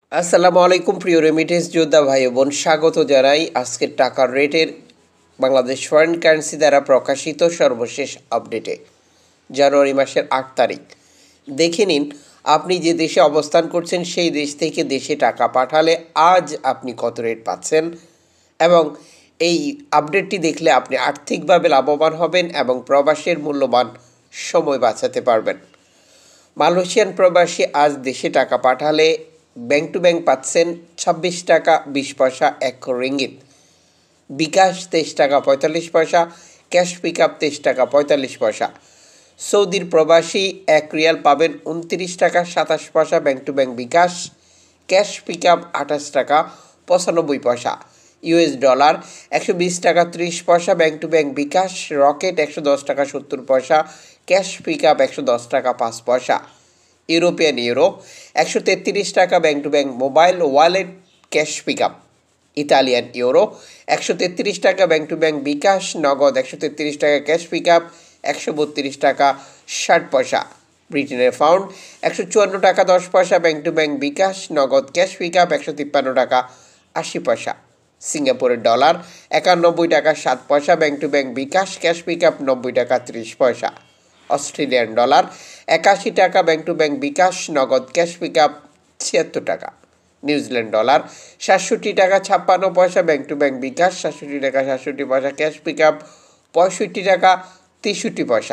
আসসালামু আলাইকুম প্রিয় রেমিটেন্স যোদ্ধা ভাই বোন, স্বাগত জানাই আজকের টাকার রেটের বাংলাদেশ ফরেন কারেন্সি দ্বারা প্রকাশিত সর্বশেষ আপডেটে। জানুয়ারি মাসের 8 তারিখ। দেখে নিন আপনি যে দেশে অবস্থান করছেন সেই দেশ থেকে দেশে টাকা পাঠালে আজ আপনি কত রেট পাচ্ছেন, এবং এই আপডেটটি দেখলে আপনি আর্থিকভাবে লাভবান হবেন এবং প্রবাসের মূল্যবান সময় বাঁচাতে পারবেন। মালয়েশিয়ান প্রবাসী আজ দেশে টাকা পাঠালে ব্যাংক টু ব্যাংক পাচ্ছেন 26 টাকা 20 পয়সা 1 রিঙ্গিত, বিকাশ 23 টাকা 45 পয়সা, ক্যাশ পিক আপ 23 টাকা 45 পয়সা। সৌদির প্রবাসী 1 রিয়াল পাবেন 29 টাকা 27 পয়সা bank to bank bKash, cash pick up 28 টাকা 95 পয়সা। ইউএস ডলার 120 টাকা 30 পয়সা bank to bank bKash, Rocket 110 টাকা 70 পয়সা, ক্যাশ পিক আপ 110 টাকা 5 পয়সা। ইউরোপিয়ান ইউরো 133 টাকা bank to bank mobile wallet cash pick up. Italian euro 133 টাকা ব্যাংক টু ব্যাংক বিকাশ, নগদ 133 টাকা ক্যাশ পিক আপ 132 টাকা 60 পয়সা। ব্রিটেনের পাউন্ড 154 টাকা 10 পয়সা ব্যাংক টু ব্যাংক বিকাশ, নগদ ক্যাশ পিক আপ 153 টাকা 80 পয়সা। সিঙ্গাপুরের ডলার 91 টাকা 7 পয়সা bank to bank bKash, cash pick up 90 টাকা 30 পয়সা। অস্ট্রেলিয়ান ডলার 81 টাকা ব্যাংক টু ব্যাংক বিকাশ, নগদ ক্যাশ পিক আপ 76 টাকা। নিউজিল্যান্ড ডলার 67 টাকা 56 পয়সা ব্যাংক টু ব্যাংক বিকাশ, 67 টাকা 67 পয়সা ক্যাশ পিক আপ 65 টাকা 63 পয়সা।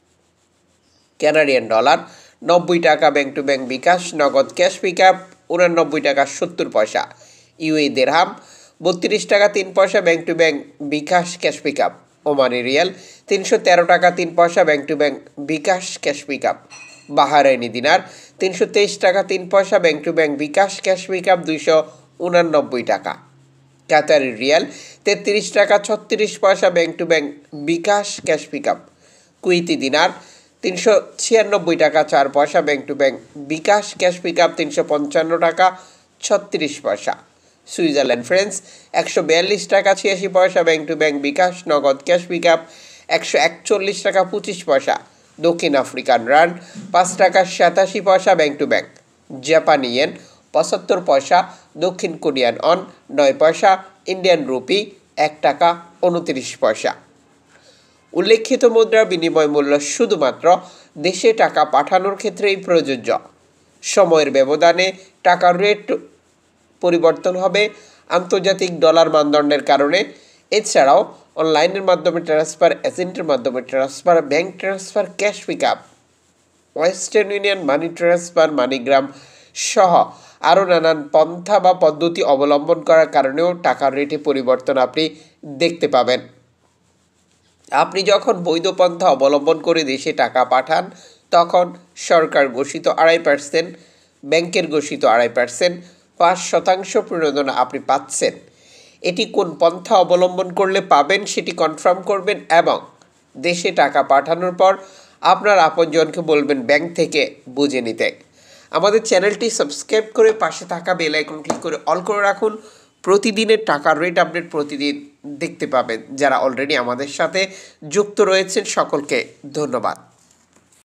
কানাডিয়ান ডলার 90 টাকা ব্যাংক টু ব্যাংক বিকাশ, নগদ ক্যাশ পিক আপ 89 টাকা 70 পয়সা। ইউএই দিরহাম 32 টাকা 3 পয়সা bank to bank bKash, cash pick up. Omani riyal 313 টাকা 3 পয়সা bank to bank bKash, cash pick up. Bahraini dinar 323 টাকা 3 পয়সা bank to bank bKash, cash pick up 289 টাকা। কাতারি রিয়াল 33 টাকা 36 পয়সা bank to bank bKash, cash pick up. Kuwaiti dinar 396 টাকা 4 পয়সা bank to bank bKash, cash pick up 355 টাকা 36 পয়সা। সুইজারল্যান্ড ফ্রেন্স 142 টাকা 86 পয়সা ব্যাংক টু ব্যাংক বিকাশ, নগদ ক্যাশ পিক আপ 141 টাকা 25 পয়সা। দক্ষিণ আফ্রিকান রান্ড 5 টাকা 87 পয়সা ব্যাংক টু ব্যাংক। জাপানি ইয়েন 75 পয়সা, দক্ষিণ কোরিয়ান অন 9 পয়সা, ইন্ডিয়ান রুপি 1 টাকা 29 পয়সা। উল্লেখিত মুদ্রার বিনিময় মূল্য শুধুমাত্র দেশে টাকা পাঠানোর ক্ষেত্রেই প্রযোজ্য। সময়ের ব্যবধানে টাকার রেট পরিবর্তন হবে আন্তর্জাতিক ডলার মানদণ্ডের কারণে। এছাড়াও অনলাইনের মাধ্যমে ট্রান্সফার, এজেন্টের মাধ্যমে transfer, bank transfer, cash pick up, Western Union money transfer, MoneyGram সহ আরও নানান পন্থা বা পদ্ধতি অবলম্বন করার কারণেও টাকার রেটে পরিবর্তন আপনি দেখতে পাবেন। আপনি যখন বৈধ পন্থা অবলম্বন করে দেশে টাকা পাঠান তখন সরকার ঘোষিত 2.5%, ব্যাংকের ঘোষিত 2.5%, 5% প্রণোদনা আপনি পাচ্ছেন। এটি কোন পন্থা অবলম্বন করলে পাবেন সেটি কনফার্ম করবেন এবং দেশে টাকা পাঠানোর পর আপনার আপনজনকে বলবেন ব্যাংক থেকে বুঝে নিতে। আমাদের চ্যানেলটি সাবস্ক্রাইব করে পাশে থাকা বেল আইকন ক্লিক করে অল করে রাখুন। প্রতিদিনের টাকার রেট আপডেট প্রতিদিন দেখতে পাবেন। যারা অলরেডি আমাদের সাথে যুক্ত রয়েছেন সকলকে ধন্যবাদ।